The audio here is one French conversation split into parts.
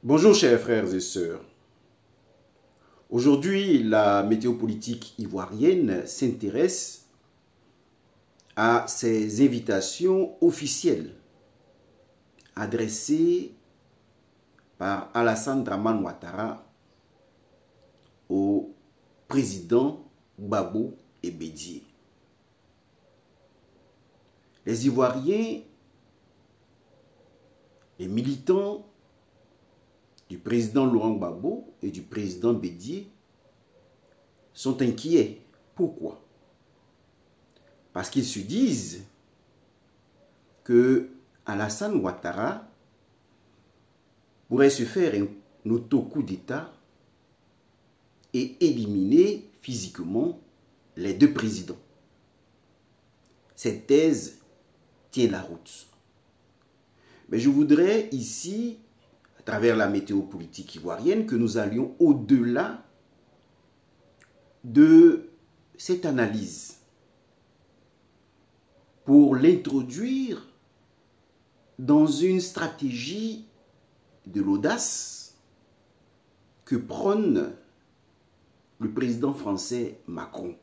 Bonjour chers frères et sœurs. Aujourd'hui, la météopolitique ivoirienne s'intéresse à ces invitations officielles adressées par Alassane Dramane Ouattara au président Gbagbo et Bédié. Les Ivoiriens, les militants du président Laurent Gbagbo et du président Bédié sont inquiets. Pourquoi? Parce qu'ils se disent que Alassane Ouattara pourrait se faire un auto-coup d'État et éliminer physiquement les deux présidents. Cette thèse tient la route. Mais je voudrais ici, à travers la météopolitique ivoirienne, que nous allions au-delà de cette analyse pour l'introduire dans une stratégie de l'audace que prône le président français Macron.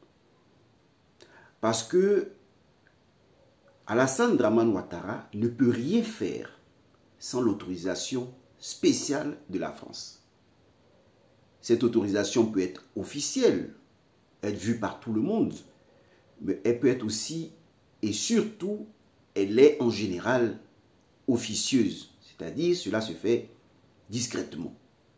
Parce que Alassane Dramane Ouattara ne peut rien faire sans l'autorisation spéciale de la France. Cette autorisation peut être officielle, être vue par tout le monde, mais elle peut être aussi et surtout, elle est en général officieuse, c'est-à-dire cela se fait discrètement.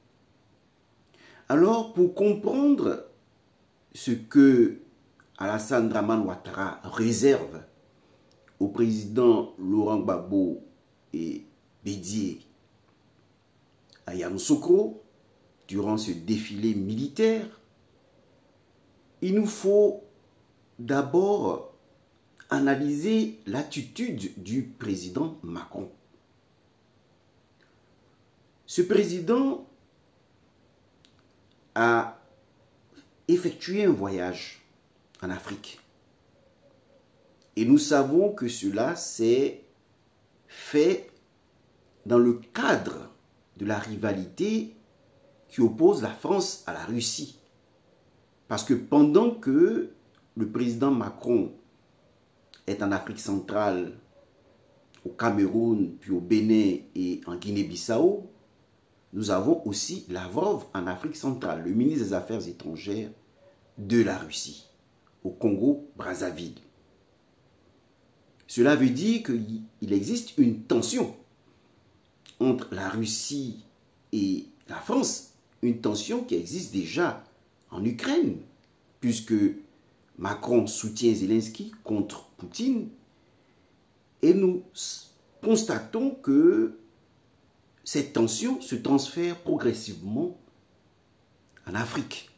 Alors, pour comprendre ce que Alassane Dramane Ouattara réserve au président Laurent Gbagbo et Bédié à Yamoussoukro durant ce défilé militaire, il nous faut d'abord analyser l'attitude du président Macron. Ce président a effectué un voyage en Afrique. Et nous savons que cela s'est fait dans le cadre de la rivalité qui oppose la France à la Russie. Parce que pendant que le président Macron est en Afrique centrale, au Cameroun, puis au Bénin et en Guinée-Bissau, nous avons aussi Lavrov en Afrique centrale, le ministre des Affaires étrangères de la Russie, au Congo-Brazzaville. Cela veut dire qu'il existe une tension entre la Russie et la France, une tension qui existe déjà en Ukraine, puisque Macron soutient Zelensky contre Poutine, et nous constatons que cette tension se transfère progressivement en Afrique.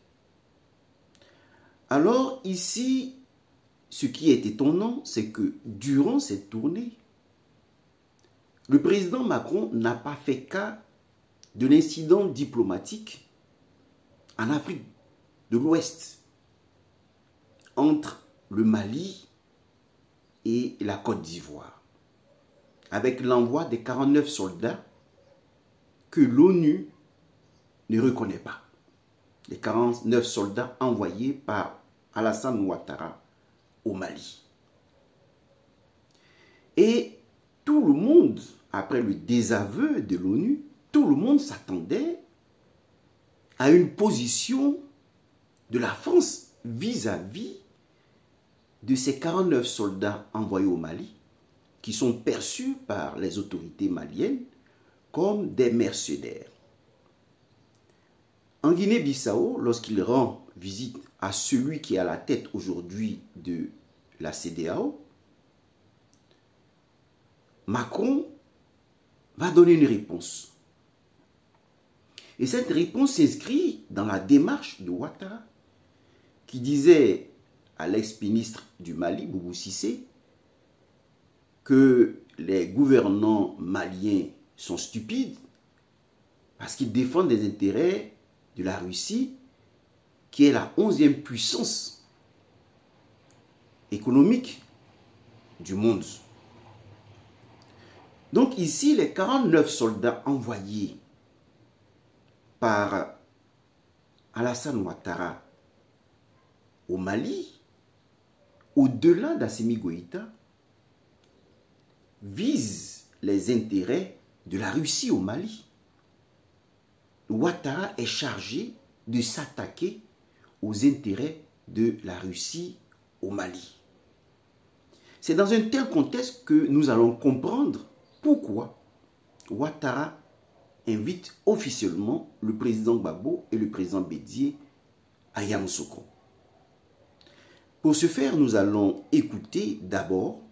Alors ici, ce qui est étonnant, c'est que durant cette tournée, le président Macron n'a pas fait cas de l'incident diplomatique en Afrique de l'Ouest entre le Mali et la Côte d'Ivoire, avec l'envoi des 49 soldats que l'ONU ne reconnaît pas. Les 49 soldats envoyés par Alassane Ouattara au Mali. Et tout le monde, après le désaveu de l'ONU, tout le monde s'attendait à une position de la France vis-à-vis de ces 49 soldats envoyés au Mali, qui sont perçus par les autorités maliennes comme des mercenaires. En Guinée-Bissau, lorsqu'il rend visite à celui qui est à la tête aujourd'hui de la CEDEAO, Macron va donner une réponse. Et cette réponse s'inscrit dans la démarche de Ouattara, qui disait à l'ex-ministre du Mali, Boubou Cissé, que les gouvernants maliens sont stupides parce qu'ils défendent les intérêts de la Russie, qui est la 11e puissance économique du monde. Donc ici, les 49 soldats envoyés par Alassane Ouattara au Mali, au-delà d'Assimi Goïta, vise les intérêts de la Russie au Mali. Ouattara est chargé de s'attaquer aux intérêts de la Russie au Mali. C'est dans un tel contexte que nous allons comprendre pourquoi Ouattara invite officiellement le président Gbagbo et le président Bédié à Yamoussoukro. Pour ce faire, nous allons écouter d'abord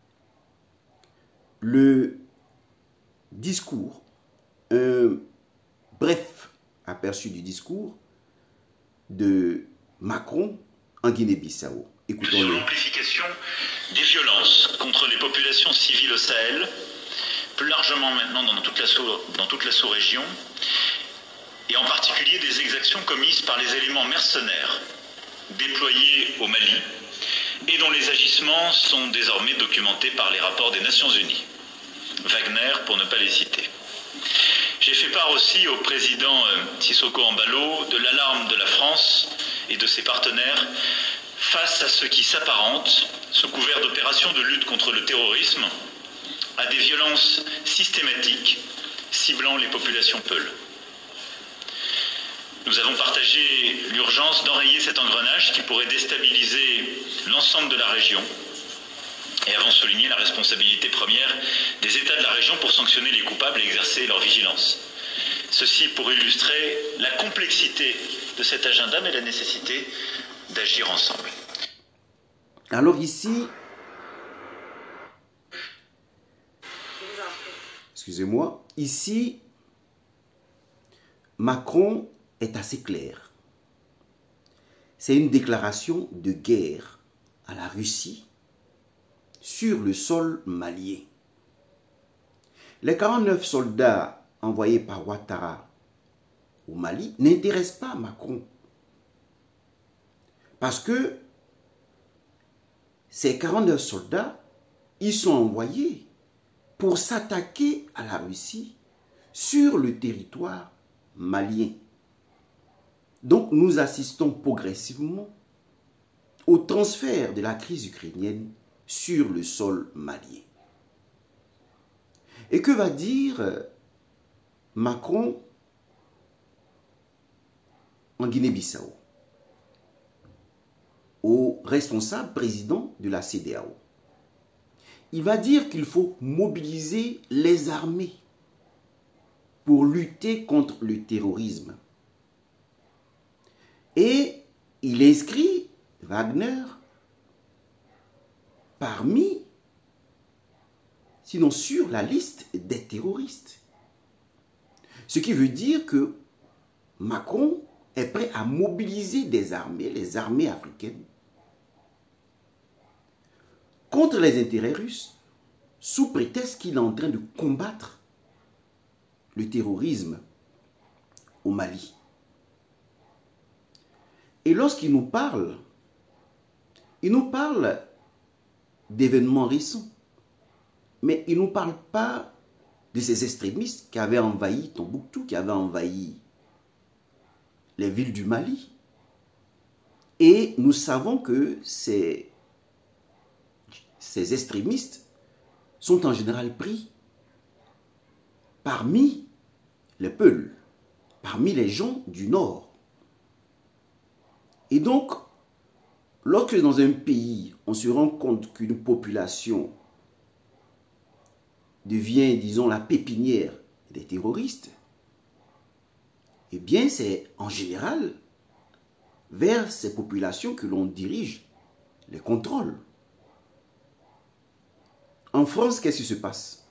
le discours, un bref aperçu du discours de Macron en Guinée-Bissau. Écoutons-le. L'amplification des violences contre les populations civiles au Sahel, plus largement maintenant dans toute la sous-région, et en particulier des exactions commises par les éléments mercenaires déployés au Mali et dont les agissements sont désormais documentés par les rapports des Nations Unies. Wagner, pour ne pas les citer. J'ai fait part aussi au président Sissoko Embalo de l'alarme de la France et de ses partenaires face à ce qui s'apparente, sous couvert d'opérations de lutte contre le terrorisme, à des violences systématiques ciblant les populations peules. Nous avons partagé l'urgence d'enrayer cet engrenage qui pourrait déstabiliser l'ensemble de la région et avons souligné la responsabilité première des États de la région pour sanctionner les coupables et exercer leur vigilance. Ceci pour illustrer la complexité de cet agenda, mais la nécessité d'agir ensemble. Alors ici, excusez-moi, ici, Macron est assez clair. C'est une déclaration de guerre à la Russie sur le sol malien. Les 49 soldats envoyés par Ouattara au Mali n'intéressent pas Macron. Parce que ces 49 soldats, ils sont envoyés pour s'attaquer à la Russie sur le territoire malien. Donc nous assistons progressivement au transfert de la crise ukrainienne sur le sol malien. Et que va dire Macron en Guinée-Bissau au responsable président de la CEDEAO? Il va dire qu'il faut mobiliser les armées pour lutter contre le terrorisme. Et il inscrit Wagner parmi, sinon sur la liste des terroristes. Ce qui veut dire que Macron est prêt à mobiliser des armées, les armées africaines, contre les intérêts russes, sous prétexte qu'il est en train de combattre le terrorisme au Mali. Et lorsqu'il nous parle d'événements récents. Mais il ne nous parle pas de ces extrémistes qui avaient envahi Tombouctou, qui avaient envahi les villes du Mali. Et nous savons que ces extrémistes sont en général pris parmi les Peuls, parmi les gens du Nord. Et donc, lorsque dans un pays, on se rend compte qu'une population devient, disons, la pépinière des terroristes, eh bien, c'est en général vers ces populations que l'on dirige les contrôles. En France, qu'est-ce qui se passe?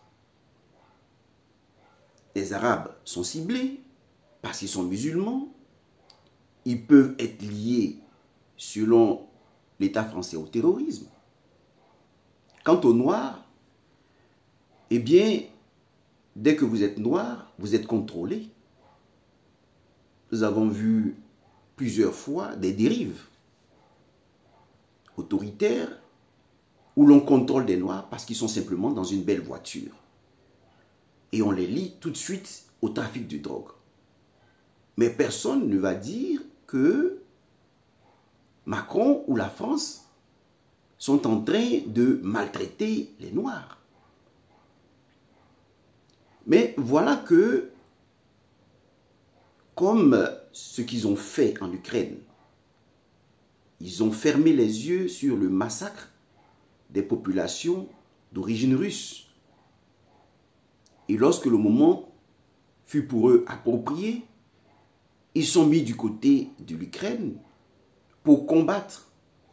Les Arabes sont ciblés parce qu'ils sont musulmans. Ils peuvent être liés, selon l'État français, au terrorisme. Quant aux Noirs, eh bien, dès que vous êtes noir, vous êtes contrôlé. Nous avons vu plusieurs fois des dérives autoritaires où l'on contrôle des Noirs parce qu'ils sont simplement dans une belle voiture. Et on les lie tout de suite au trafic de drogue. Mais personne ne va dire que Macron ou la France sont en train de maltraiter les Noirs. Mais voilà que, comme ce qu'ils ont fait en Ukraine, ils ont fermé les yeux sur le massacre des populations d'origine russe. Et lorsque le moment fut pour eux approprié, ils sont mis du côté de l'Ukraine pour combattre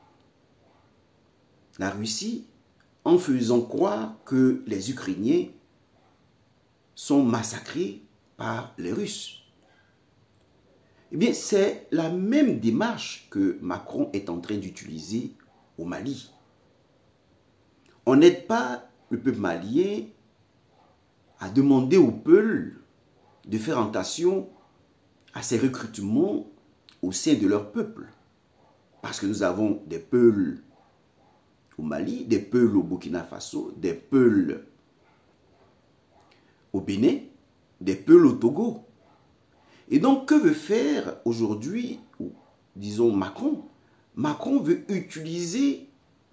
la Russie en faisant croire que les Ukrainiens sont massacrés par les Russes. Eh bien, c'est la même démarche que Macron est en train d'utiliser au Mali. On n'aide pas le peuple malien à demander au peuple de faire attention à ces recrutements au sein de leur peuple. Parce que nous avons des peuples au Mali, des peuples au Burkina Faso, des peuples au Bénin, des peuples au Togo. Et donc, que veut faire aujourd'hui, disons Macron? Macron veut utiliser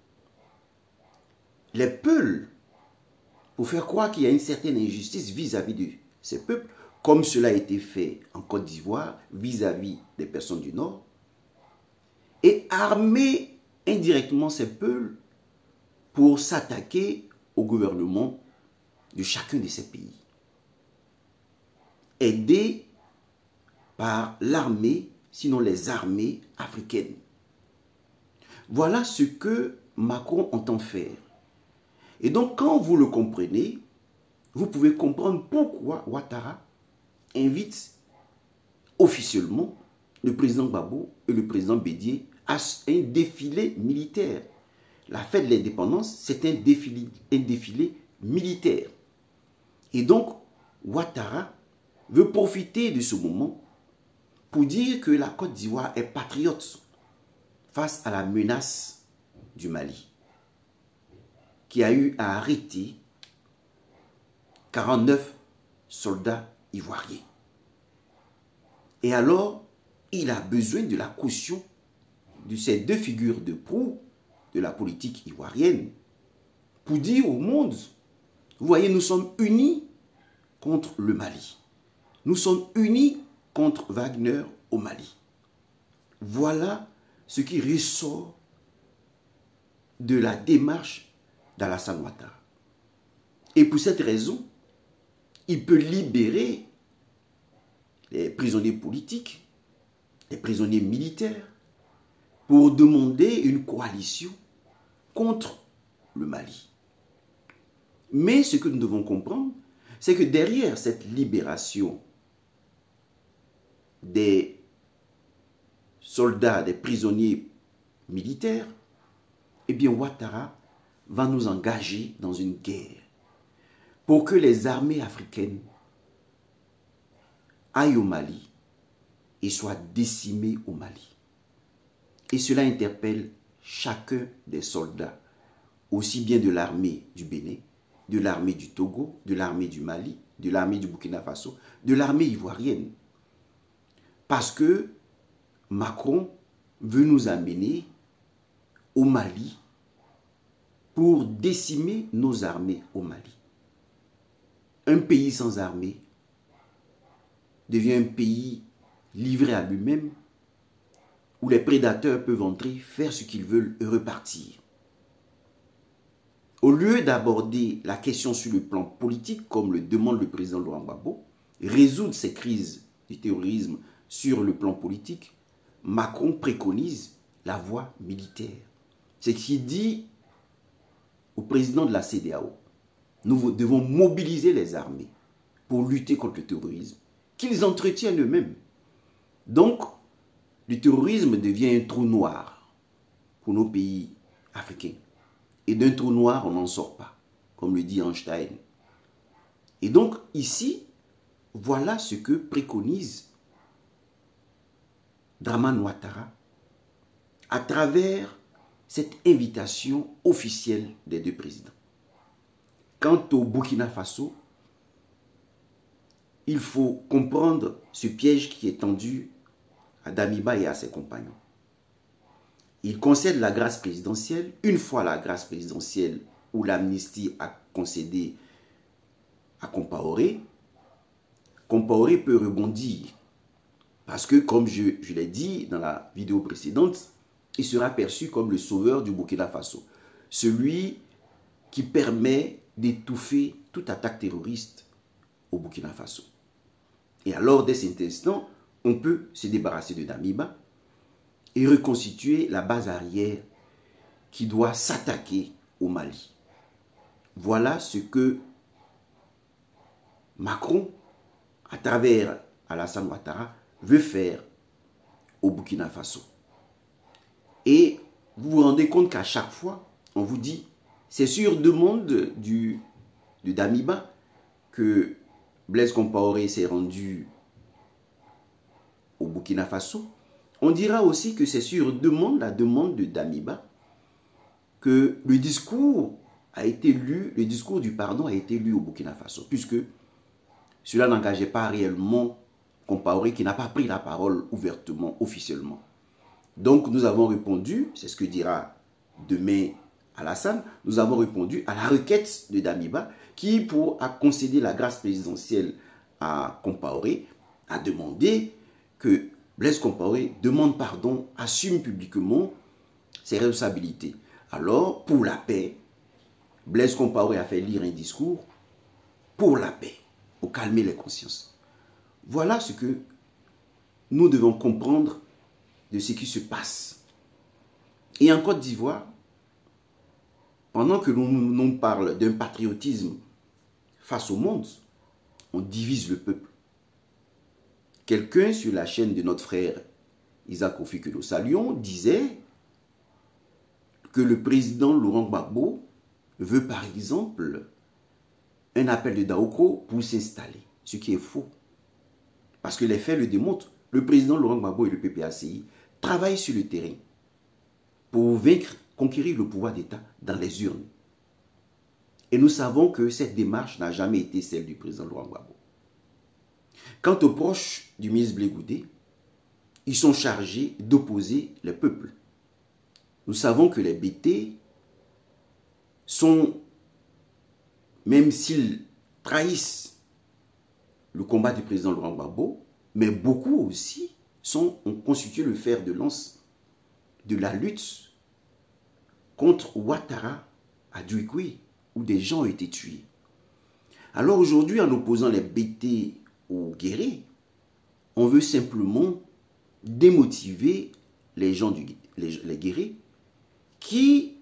les peuples pour faire croire qu'il y a une certaine injustice vis-à-vis de ces peuples, comme cela a été fait en Côte d'Ivoire vis-à-vis des personnes du Nord, et armer indirectement ces peuples pour s'attaquer au gouvernement de chacun de ces pays. Aidés par l'armée, sinon les armées africaines. Voilà ce que Macron entend faire. Et donc, quand vous le comprenez, vous pouvez comprendre pourquoi Ouattara invite officiellement le président Gbagbo et le président Bédié à un défilé militaire. La fête de l'indépendance, c'est un défilé militaire. Et donc, Ouattara veut profiter de ce moment pour dire que la Côte d'Ivoire est patriote face à la menace du Mali, qui a eu à arrêter 49 soldats ivoiriens. Et alors, il a besoin de la caution de ces deux figures de proue de la politique ivoirienne pour dire au monde, vous voyez, nous sommes unis contre le Mali. Nous sommes unis contre Wagner au Mali. Voilà ce qui ressort de la démarche d'Alassane Ouattara. Et pour cette raison, il peut libérer les prisonniers politiques, les prisonniers militaires, pour demander une coalition contre le Mali. Mais ce que nous devons comprendre, c'est que derrière cette libération des soldats, des prisonniers militaires, eh bien Ouattara va nous engager dans une guerre pour que les armées africaines aillent au Mali et soient décimées au Mali. Et cela interpelle chacun des soldats, aussi bien de l'armée du Bénin, de l'armée du Togo, de l'armée du Mali, de l'armée du Burkina Faso, de l'armée ivoirienne. Parce que Macron veut nous amener au Mali pour décimer nos armées au Mali. Un pays sans armée devient un pays livré à lui-même, où les prédateurs peuvent entrer, faire ce qu'ils veulent et repartir. Au lieu d'aborder la question sur le plan politique, comme le demande le président Laurent Gbagbo, résoudre ces crises du terrorisme sur le plan politique, Macron préconise la voie militaire. C'est ce qu'il dit au président de la CEDEAO. Nous devons mobiliser les armées pour lutter contre le terrorisme, qu'ils entretiennent eux-mêmes. Donc, le terrorisme devient un trou noir pour nos pays africains. Et d'un trou noir, on n'en sort pas, comme le dit Einstein. Et donc, ici, voilà ce que préconise Dramane Ouattara à travers cette invitation officielle des deux présidents. Quant au Burkina Faso, il faut comprendre ce piège qui est tendu à Damiba et à ses compagnons. Il concède la grâce présidentielle. Une fois la grâce présidentielle ou l'amnistie a concédé à Compaoré, Compaoré peut rebondir. Parce que, comme je l'ai dit dans la vidéo précédente, il sera perçu comme le sauveur du Burkina Faso. Celui qui permet d'étouffer toute attaque terroriste au Burkina Faso. Et alors, dès cet instant, on peut se débarrasser de Damiba et reconstituer la base arrière qui doit s'attaquer au Mali. Voilà ce que Macron, à travers Alassane Ouattara, veut faire au Burkina Faso. Et vous vous rendez compte qu'à chaque fois, on vous dit, c'est sur demande de Damiba que Blaise Compaoré s'est rendu au Burkina Faso. On dira aussi que c'est sur la demande de Damiba, que le discours du pardon a été lu au Burkina Faso, puisque cela n'engageait pas réellement Compaoré, qui n'a pas pris la parole ouvertement, officiellement. Donc nous avons répondu, c'est ce que dira demain Alassane, nous avons répondu à la requête de Damiba, qui, pour concéder la grâce présidentielle à Compaoré, a demandé que Blaise Compaoré demande pardon, assume publiquement ses responsabilités. Alors, pour la paix, Blaise Compaoré a fait lire un discours pour la paix, pour calmer les consciences. Voilà ce que nous devons comprendre de ce qui se passe. Et en Côte d'Ivoire, pendant que l'on parle d'un patriotisme face au monde, on divise le peuple. Quelqu'un sur la chaîne de notre frère Isaac Kofi, que nous saluons, disait que le président Laurent Gbagbo veut par exemple un appel de Daoko pour s'installer, ce qui est faux. Parce que les faits le démontrent. Le président Laurent Gbagbo et le PPACI travaillent sur le terrain pour conquérir le pouvoir d'État dans les urnes. Et nous savons que cette démarche n'a jamais été celle du président Laurent Gbagbo. Quant aux proches du ministre Blé Goudé, ils sont chargés d'opposer le peuple. Nous savons que les BT sont, même s'ils trahissent le combat du président Laurent Gbagbo, mais beaucoup aussi ont constitué le fer de lance de la lutte contre Ouattara à Duikwe, où des gens ont été tués. Alors aujourd'hui, en opposant les BT aux guerriers, on veut simplement démotiver les gens, les guerriers, qui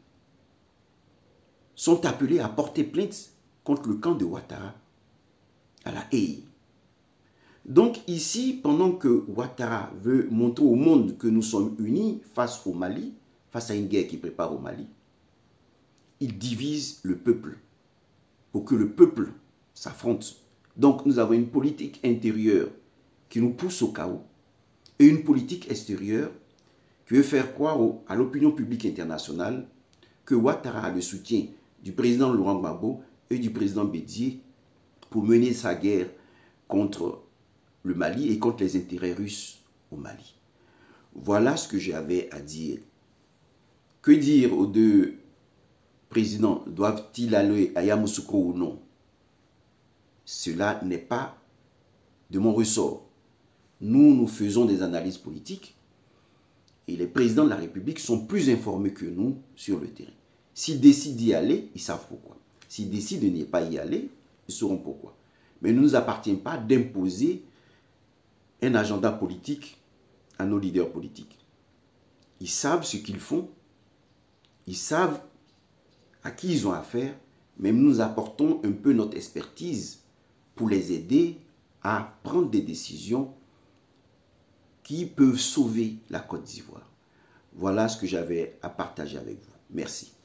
sont appelés à porter plainte contre le camp de Ouattara à la Haye. Donc ici, pendant que Ouattara veut montrer au monde que nous sommes unis face au Mali, face à une guerre qui prépare au Mali, il divise le peuple pour que le peuple s'affronte. Donc nous avons une politique intérieure qui nous pousse au chaos et une politique extérieure qui veut faire croire à l'opinion publique internationale que Ouattara a le soutien du président Laurent Gbagbo et du président Bédié pour mener sa guerre contre le Mali et contre les intérêts russes au Mali. Voilà ce que j'avais à dire. Que dire aux deux présidents? Doivent-ils aller à Yamoussoukro ou non? Cela n'est pas de mon ressort. Nous faisons des analyses politiques et les présidents de la République sont plus informés que nous sur le terrain. S'ils décident d'y aller, ils savent pourquoi. S'ils décident de n'y pas y aller, ils sauront pourquoi. Mais il ne nous appartient pas d'imposer un agenda politique à nos leaders politiques. Ils savent ce qu'ils font, ils savent à qui ils ont affaire, mais nous apportons un peu notre expertise pour les aider à prendre des décisions qui peuvent sauver la Côte d'Ivoire. Voilà ce que j'avais à partager avec vous. Merci.